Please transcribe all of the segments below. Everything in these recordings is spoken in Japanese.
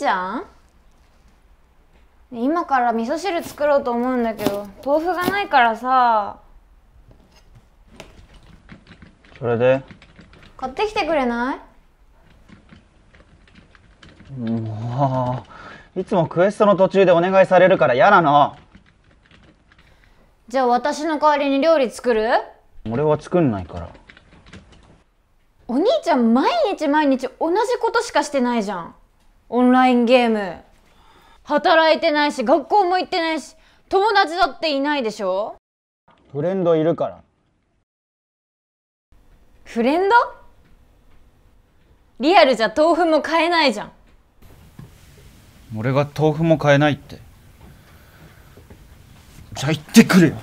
ちゃん、今から味噌汁作ろうと思うんだけど豆腐がないからさ。 それで買ってきてくれない？ もういつもクエストの途中でお願いされるから嫌なの。 じゃあ私の代わりに料理作る？ 俺は作んないから。 お兄ちゃん毎日毎日同じことしかしてないじゃん。オンラインゲーム働いてないし学校も行ってないし友達だっていないでしょ。 フレンドいるから。 フレンド？リアルじゃ豆腐も買えないじゃん。 俺が豆腐も買えないって。じゃあ行ってくれよ。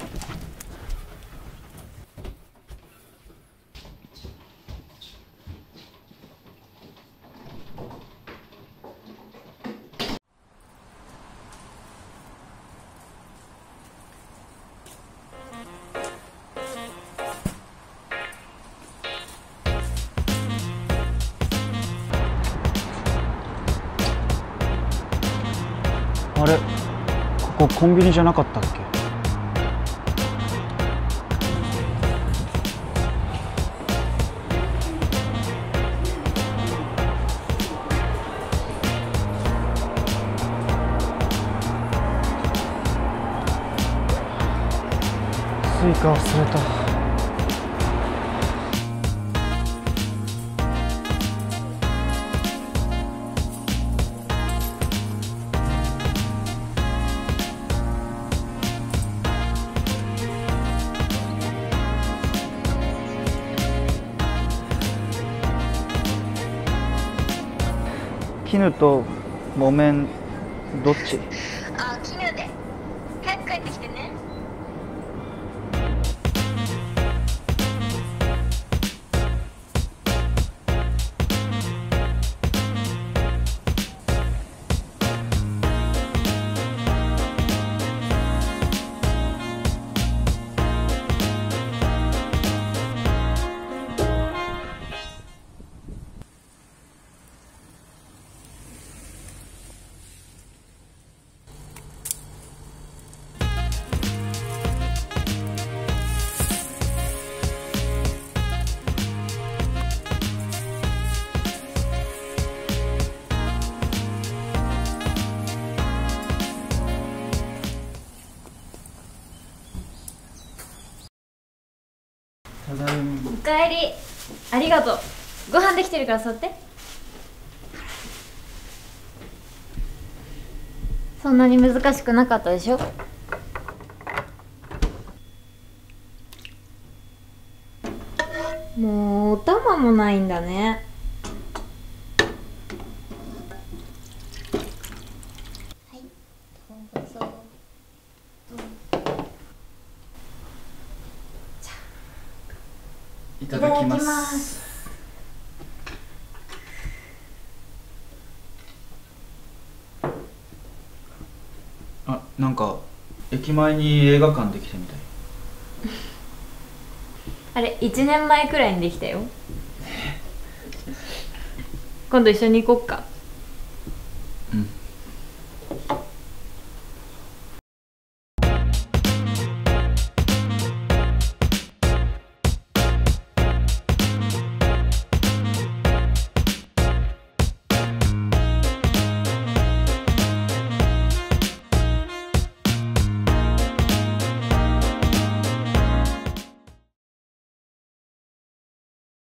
あれ、ここコンビニじゃなかったっけ？スイカ忘れた。絹と木綿どっち？ あ、絹で。早く帰ってきてね。 ただいま。 おかえり。ありがとう。ご飯できてるから座って。そんなに難しくなかったでしょ。もうお玉もないんだね。はい、どうぞ。 いただきます。あ、なんか駅前に映画館できたみたい。 あれ1年前くらいにできたよ。今度一緒に行こっか。